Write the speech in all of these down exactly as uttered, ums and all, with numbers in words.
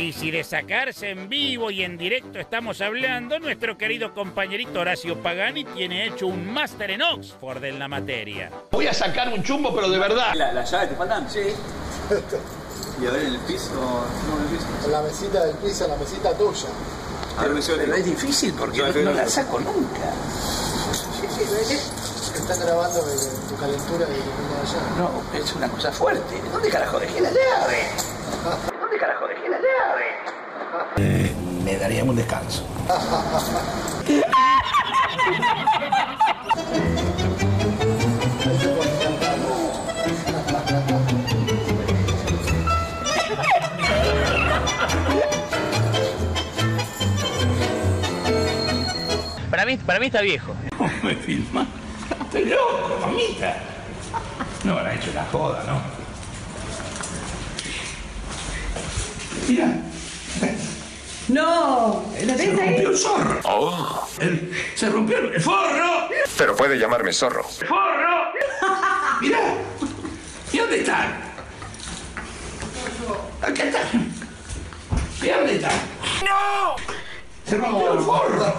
Y si de sacarse en vivo y en directo estamos hablando, nuestro querido compañerito Horacio Pagani tiene hecho un máster en Oxford en la materia. Voy a sacar un chumbo, pero de verdad. ¿La, la llave te faltan? Sí. Y a ver en el piso, no en el piso. En la mesita del piso, en la mesita tuya. A ver, pero es difícil porque no, no la saco nunca. Sí, sí, ¿ves? Están grabando de, de tu calentura de tu allá. No, es una cosa fuerte. ¿Dónde carajo dejé la llave? ¿Dónde carajo dejé la llave? Eh, me daría un descanso. Para mí, para mí está viejo. ¿Cómo me filma? Estoy loco, mamita. No habrán hecho la joda, ¿no? Mira. No, ¿lo Se ves ahí? rompió el zorro. Oh. El, se rompió el, el forro. Pero puede llamarme zorro. ¡El forro! Mira. ¿Y dónde están? Acá están. ¿Y dónde están? ¡No! Se rompió el forro.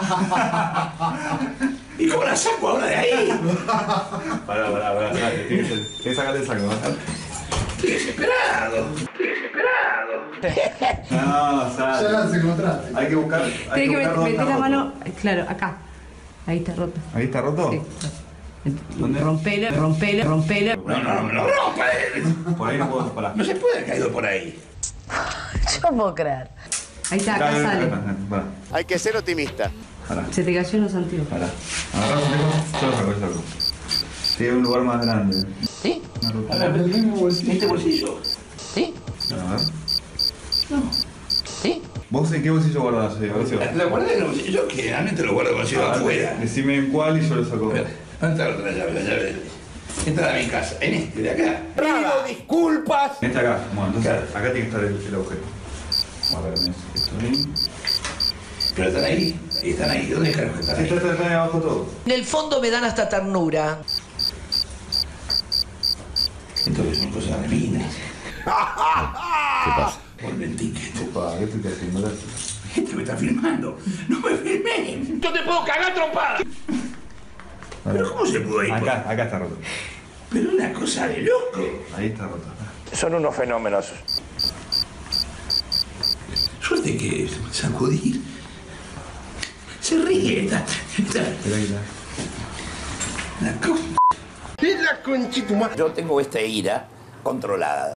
¿Y cómo la saco ahora de ahí? Pará, pará, pará, tienes que, tienes que sacarte el saco, ¿no? Estoy desesperado. Estoy desesperado. No, sale. Ya las encontraste. Hay que buscar. Hay Tienes que buscar met- dónde meter está la roto. mano, claro, acá. Ahí está roto. ¿Ahí está roto? Sí. ¿Dónde? Rompela, rompela, rompela. No, no, no me lo rompa. Por ahí no puedo. Pará. No se puede haber caído por ahí. Yo no puedo creer. Ahí está, acá Acá, acá, sale. acá, pará. Hay que ser optimista. Pará. Se te cayó en los anteojos. Pará. Agarrá un teléfono. Yo lo saco, yo lo saco. Sí, es un lugar más grande. ¿Sí? Una ruta. A ver, El mismo bolsillo. ¿este bolsillo? ¿Sí? A ver. No. ¿Sí? ¿Vos en qué bolsillo guardás, eh, Horacio? Lo guardé en el bolsillo. Yo generalmente lo guardo en el bolsillo Ah, afuera. Decime en cuál y yo lo saco. A ver, ¿dónde está la otra llave? La llave de... Entra a mi casa. En este de acá. Pido disculpas. Este acá. Bueno, entonces acá tiene que estar el, el objeto. Vamos a ver, esto ahí. Pero están ahí. Ahí están ahí. ¿Dónde carajo están Sí, ahí? está, está, está ahí abajo todo. En el fondo me dan hasta ternura. Entonces son cosas de minas. ¿Qué pasa? Vuelve el ticket. Opa, ¿qué te estás haciendo, Horacio? Este me está filmando. No me filmé. Yo te puedo cagar trompada. Pero ¿cómo se pudo ir? por- Acá, acá está roto. Pero una cosa de loco. Ahí está roto. Son unos fenómenos. Suerte que sacudir. Se ríe. Está, está, Espera, ahí está. la co- Yo tengo esta ira controlada.